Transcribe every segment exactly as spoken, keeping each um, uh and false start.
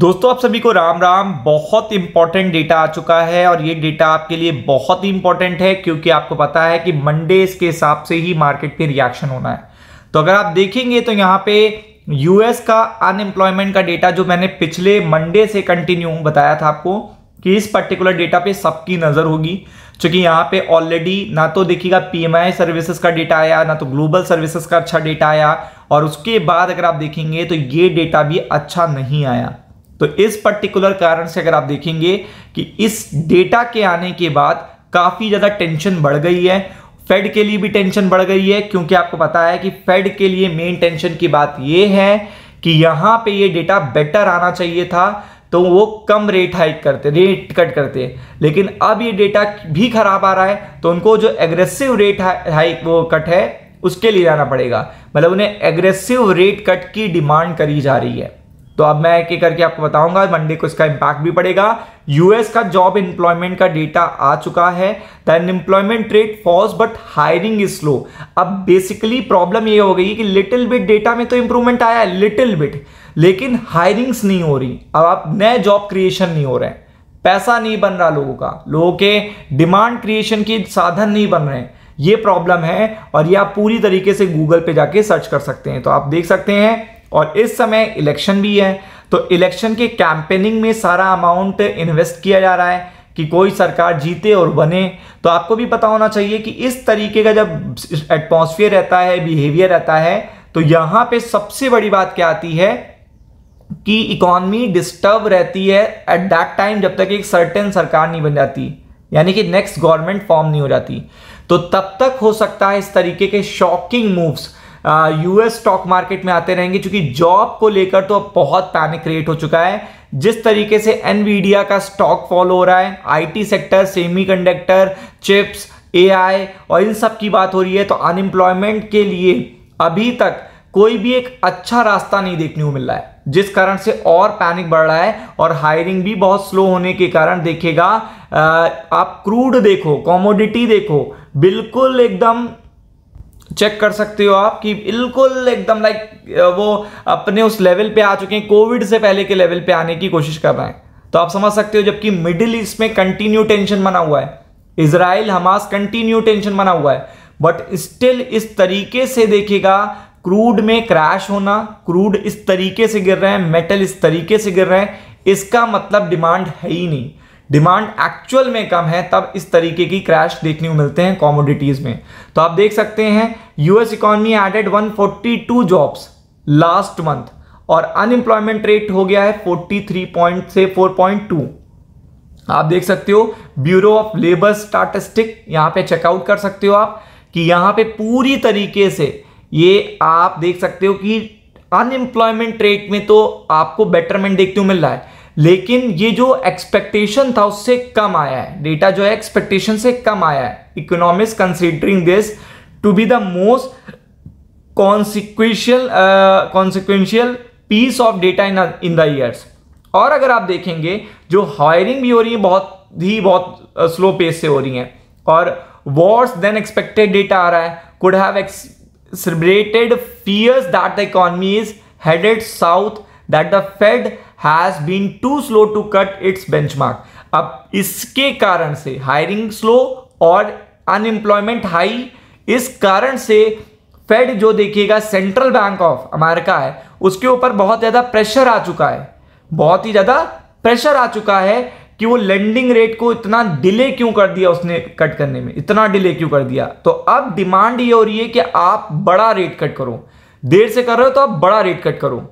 दोस्तों आप सभी को राम राम। बहुत इंपॉर्टेंट डेटा आ चुका है और ये डेटा आपके लिए बहुत ही इंपॉर्टेंट है क्योंकि आपको पता है कि मंडेज के हिसाब से ही मार्केट पे रिएक्शन होना है। तो अगर आप देखेंगे तो यहाँ पे यूएस का अनएम्प्लॉयमेंट का डेटा जो मैंने पिछले मंडे से कंटिन्यू बताया था आपको कि इस पर्टिकुलर डेटा पे सबकी नजर होगी, क्योंकि यहाँ पे ऑलरेडी ना तो देखिएगा पीएमआई सर्विसेज का डेटा आया, ना तो ग्लोबल सर्विसेज का अच्छा डेटा आया, और उसके बाद अगर आप देखेंगे तो ये डेटा भी अच्छा नहीं आया। तो इस पर्टिकुलर कारण से अगर आप देखेंगे कि इस डेटा के आने के बाद काफी ज्यादा टेंशन बढ़ गई है, फेड के लिए भी टेंशन बढ़ गई है, क्योंकि आपको पता है कि फेड के लिए मेन टेंशन की बात यह है कि यहां पे ये डेटा बेटर आना चाहिए था तो वो कम रेट हाइक करते, रेट कट करते, लेकिन अब ये डेटा भी खराब आ रहा है तो उनको जो एग्रेसिव रेट हाइक वो कट है उसके लिए जाना पड़ेगा, मतलब उन्हें एग्रेसिव रेट कट की डिमांड करी जा रही है। तो अब मैं एक एक करके आपको बताऊंगा, मंडे को इसका इंपैक्ट भी पड़ेगा। यूएस का जॉब एम्प्लॉयमेंट का डेटा आ चुका है, the unemployment rate falls but hiring is slow. अब बेसिकली प्रॉब्लम ये हो गई कि लिटिल बिट डेटा में तो इंप्रूवमेंट आया है, लिटिल बिट, लेकिन हायरिंग्स नहीं हो रही। अब आप नए जॉब क्रिएशन नहीं हो रहे हैं, पैसा नहीं बन रहा लोगों का, लोगों के डिमांड क्रिएशन के साधन नहीं बन रहे हैं, ये प्रॉब्लम है। और ये आप पूरी तरीके से गूगल पे जाके सर्च कर सकते हैं, तो आप देख सकते हैं। और इस समय इलेक्शन भी है, तो इलेक्शन के कैंपेनिंग में सारा अमाउंट इन्वेस्ट किया जा रहा है कि कोई सरकार जीते और बने। तो आपको भी पता होना चाहिए कि इस तरीके का जब एटमॉस्फेयर रहता है, बिहेवियर रहता है, तो यहां पे सबसे बड़ी बात क्या आती है कि इकोनॉमी डिस्टर्ब रहती है एट दैट टाइम, जब तक एक सर्टेन सरकार नहीं बन जाती, यानी कि नेक्स्ट गवर्नमेंट फॉर्म नहीं हो जाती। तो तब तक हो सकता है इस तरीके के shocking moves US stock market में आते रहेंगे, क्योंकि जॉब को लेकर तो बहुत पैनिक क्रिएट हो चुका है। जिस तरीके से एनवीडिया का स्टॉक फॉल हो रहा है, IT sector, semiconductor, chips, AI और इन सब की बात हो रही है, तो अनएम्प्लॉयमेंट के लिए अभी तक कोई भी एक अच्छा रास्ता नहीं देखने को मिल रहा है, जिस कारण से और पैनिक बढ़ रहा है। और हायरिंग भी बहुत स्लो होने के कारण देखेगा, आप क्रूड देखो, कमोडिटी देखो, बिल्कुल एकदम चेक कर सकते हो आप कि बिल्कुल एकदम लाइक वो अपने उस लेवल पे आ चुके हैं, कोविड से पहले के लेवल पे आने की कोशिश कर रहे हैं। तो आप समझ सकते हो, जबकि मिडिल ईस्ट में कंटिन्यू टेंशन बना हुआ है, इजराइल हमास कंटिन्यू टेंशन बना हुआ है, बट स्टिल इस तरीके से देखेगा क्रूड में क्रैश होना, क्रूड इस तरीके से गिर रहे हैं, मेटल इस तरीके से गिर रहे हैं, इसका मतलब डिमांड है ही नहीं, डिमांड एक्चुअल में कम है, तब इस तरीके की क्रैश देखने को मिलते हैं कमोडिटीज में। तो आप देख सकते हैं यूएस इकोनॉमी एडेड एक सौ बयालीस जॉब्स लास्ट मंथ और अनएम्प्लॉयमेंट रेट हो गया है तैंतालीस पॉइंट से चार पॉइंट दो। आप देख सकते हो ब्यूरो ऑफ लेबर स्टैटिस्टिक, यहां पे चेकआउट कर सकते हो आप कि यहां पे पूरी तरीके से ये आप देख सकते हो कि अनएम्प्लॉयमेंट रेट में तो आपको बेटरमेंट देखने को मिल रहा है, लेकिन ये जो एक्सपेक्टेशन था उससे कम आया है, डेटा जो है एक्सपेक्टेशन से कम आया है। Economist considering this to be the most consequential consequential piece of data in in the years. और अगर आप देखेंगे जो हायरिंग भी हो रही है बहुत ही बहुत स्लो पेस से हो रही है, और वर्स देन एक्सपेक्टेड डेटा आ रहा है, could have exacerbated fears that the economy is headed south, that the Fed has been too slow to cut its benchmark। अब इसके कारण से हायरिंग स्लो और अनएम्प्लॉयमेंट हाई, इस कारण से फेड जो देखिएगा सेंट्रल बैंक ऑफ अमेरिका है उसके ऊपर बहुत ज्यादा प्रेशर आ चुका है, बहुत ही ज्यादा प्रेशर आ चुका है कि वो लेंडिंग रेट को इतना डिले क्यों कर दिया, उसने कट करने में इतना डिले क्यों कर दिया। तो अब डिमांड ये हो रही है कि आप बड़ा रेट कट करो, देर से कर रहे हो तो आप बड़ा रेट कट करो।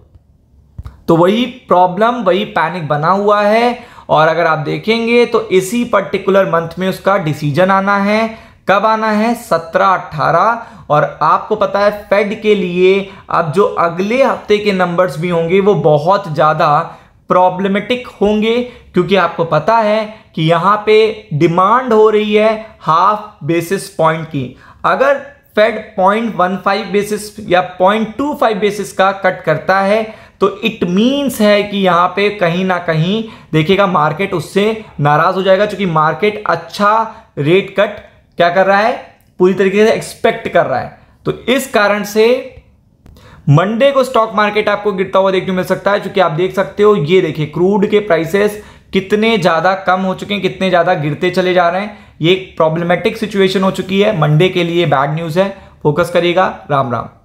तो वही प्रॉब्लम, वही पैनिक बना हुआ है। और अगर आप देखेंगे तो इसी पर्टिकुलर मंथ में उसका डिसीजन आना है। कब आना है? सत्रह अठारह। और आपको पता है फेड के लिए अब जो अगले हफ्ते के नंबर्स भी होंगे वो बहुत ज्यादा प्रॉब्लमेटिक होंगे, क्योंकि आपको पता है कि यहां पे डिमांड हो रही है हाफ बेसिस पॉइंट की। अगर Fed point one five basis या पॉइंट टू फाइव बेसिस का कट करता है तो इट मीन्स है कि यहां पे कहीं ना कहीं देखिएगा मार्केट उससे नाराज हो जाएगा, क्योंकि मार्केट अच्छा रेट कट क्या कर रहा है, पूरी तरीके से एक्सपेक्ट कर रहा है। तो इस कारण से मंडे को स्टॉक मार्केट आपको गिरता हुआ देखने को मिल सकता है, क्योंकि आप देख सकते हो ये देखिए क्रूड के प्राइसेस कितने ज्यादा कम हो चुके हैं, कितने ज्यादा गिरते चले जा रहे हैं। ये एक प्रॉब्लमेटिक सिचुएशन हो चुकी है, मंडे के लिए बैड न्यूज है। फोकस करिएगा। राम राम।